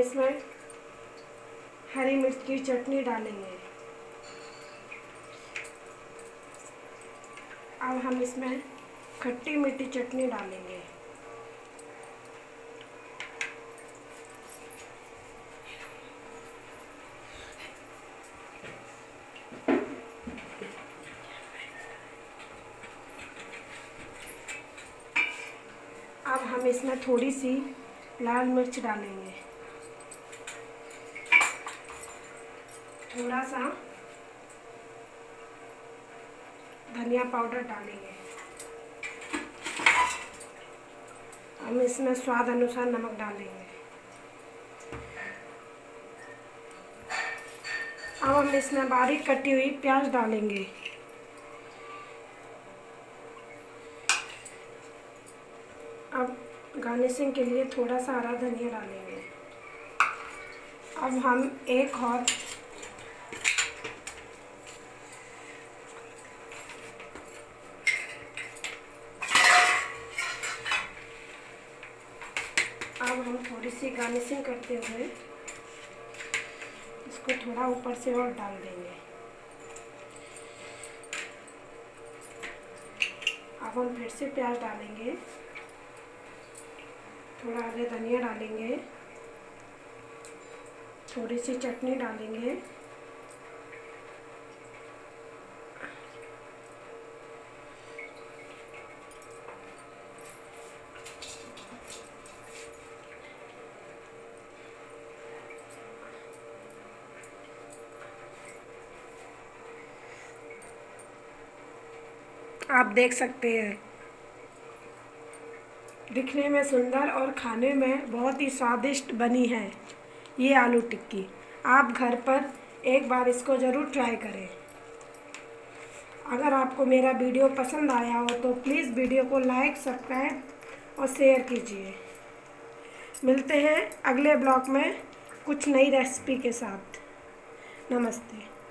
इसमें हरी मिर्च की चटनी डालेंगे। अब हम इसमें खट्टी मीठी चटनी डालेंगे। अब हम इसमें थोड़ी सी लाल मिर्च डालेंगे, थोड़ा सा धनिया पाउडर डालेंगे। हम इसमें स्वाद अनुसार नमक डालेंगे। अब हम इसमें बारीक कटी हुई प्याज डालेंगे। अब गार्निशिंग के लिए थोड़ा सा हरा धनिया डालेंगे। अब हम थोड़ी सी गार्निशिंग करते हुए इसको थोड़ा ऊपर से और डाल देंगे। अब हम फिर से प्याज डालेंगे, थोड़ा हरे धनिया डालेंगे, थोड़ी सी चटनी डालेंगे। आप देख सकते हैं दिखने में सुंदर और खाने में बहुत ही स्वादिष्ट बनी है ये आलू टिक्की। आप घर पर एक बार इसको ज़रूर ट्राई करें। अगर आपको मेरा वीडियो पसंद आया हो तो प्लीज़ वीडियो को लाइक, सब्सक्राइब और शेयर कीजिए। मिलते हैं अगले ब्लॉग में कुछ नई रेसिपी के साथ। नमस्ते।